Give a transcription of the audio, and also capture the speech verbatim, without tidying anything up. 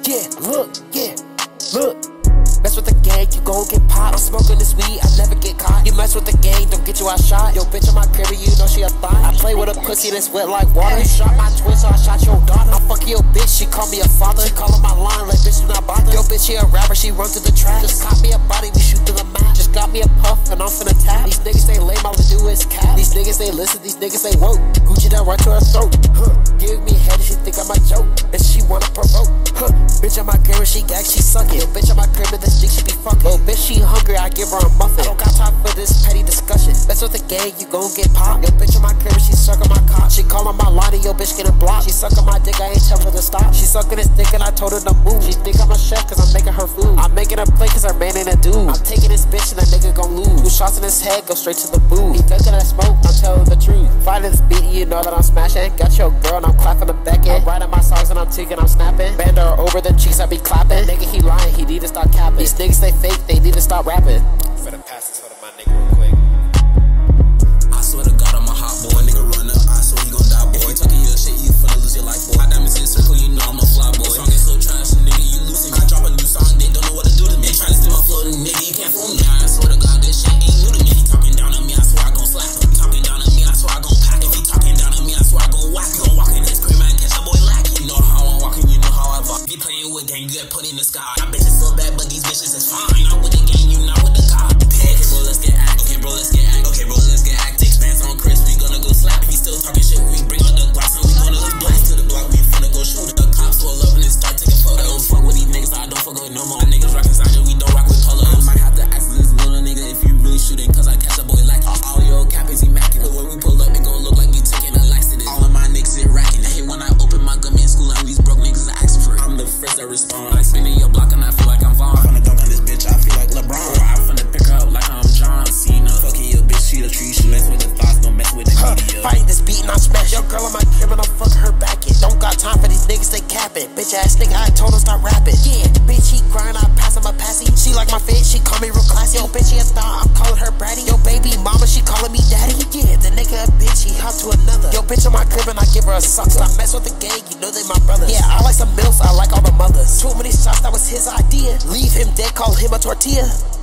Yeah, look, yeah, look. Mess with the gang, you gon' get popped. I'm smoking this weed, I never get caught. You mess with the gang, don't get you out shot. Yo, bitch, on my crib, you know she a thot. I play with a pussy that's wet like water. You shot my twin, so I shot your daughter. I fuck your bitch, she call me a father. She call on my line, like bitch, do not bother. Yo, bitch, she a rapper, she run to the track. Just caught me a body, we shoot to the map. Just got me a puff, and I'm finna tap. These niggas, they lame, all they do is cap. These niggas, they listen, these niggas, they woke. Gucci down right to her throat. Huh. Give me head, she think I'm a joke. And she wanna provoke. Huh. Bitch, on my crib, she gag, she suck it. Yo, bitch, on my crib, and this dick, she be fucking. Yo, bitch, she hungry, I give her a muffin. I don't got time for this petty discussion. Mess with the gang, you gon' get popped. Yo, bitch, on my crib, she suckin' my cock. She call on my line, and yo, bitch, getting blocked. She suckin' my dick, I ain't tell her to stop. She suckin' this dick, and I told her to move. She think I'm a chef, cause I'm making her food. I'm making her play, cause her man ain't a dude. I'm taking this bitch, and that nigga gon' lose. Two shots in his head, go straight to the booth. He thinkin' I smoke, I'm telling the truth. Finding this beat, you know that I'm smashing. Got your girl, and I'm clapping the back end. I'm riding my songs, and I'm ticking, I'm snapping. Bend her over the cheeks, I be clapping. Nigga, he lying, he need to stop capping. These niggas, they fake, they need to stop rapping. Better pass this for my nigga real quick. I swear to God, I'm a hot boy. Nigga run up, I swear he gon' die, boy. If you talking your shit, you finna lose your life, boy. My diamonds in a circle, you know I'm a fly, boy. Song is so trash, nigga, you losing me. I drop a new song, they don't know what to do to me. They tryna steal my flow, nigga, you can't fool me. I swear to God, this shit ain't new to me. He talking down on me, I swear I gon' slap him. Talking down on me, I swear I gon' pack him. If he talking down on me, I swear I gon' whack him. Gon' walk in his crib and catch a boy lack. You know how I'm walking, you know how I walk. Get playing with gang, you get put in the sky. My bitch is so bad, but these bitches is fine. You not with the gang, you not with the God. Okay, bro, let's get act. Okay, bro, let's get act. Okay, bro, let's get act. Take spans on Chris, we gonna go slap. If he still talking shit, we bring out the glass and we gonna go blaze to the block. We finna go shoot. The cops pull up and then start taking photos. I don't fuck with these niggas, I don't fuck with no more. My niggas rockin' Sergeant, we don't rock with polos. I might have to ask this little nigga if you really shooting, cause I catch a boy like all, all your cap is immaculate. When we pull up, it gon' look like we taking a laxative. All of my niggas is racking. I hate when I open my gummy in school and these broke niggas ask for it. I'm the first that respond. Like spinning your block and I feel like I'm Vaughn. I'm finna dunk on this bitch, I feel like LeBron. Or I'm finna pick her up like I'm John Cena. Fucking your bitch, she the tree. She mess with the thoughts, don't mess with the huh, media. Fight this beat and I smash. Yo, girl on my crib and I'm fucking her back in. Don't got time for these niggas, they capping. Bitch ass nigga, I told her stop rapping. Yeah, bitch, he grind, I pass him a passy. She like my fit, she call me real classy. Yo, bitch, she a star, I'm calling her bratty. Yo, baby mama, she calling me daddy. Yeah, the nigga a bitch, he hop to another. Yo, bitch on my crib and I give her a suck. Stop mess with the gang, you know they my brothers. Yeah, I like some milfs, I like all the mothers. Too many shots, that was his idea. Leave him dead, call him a tortilla.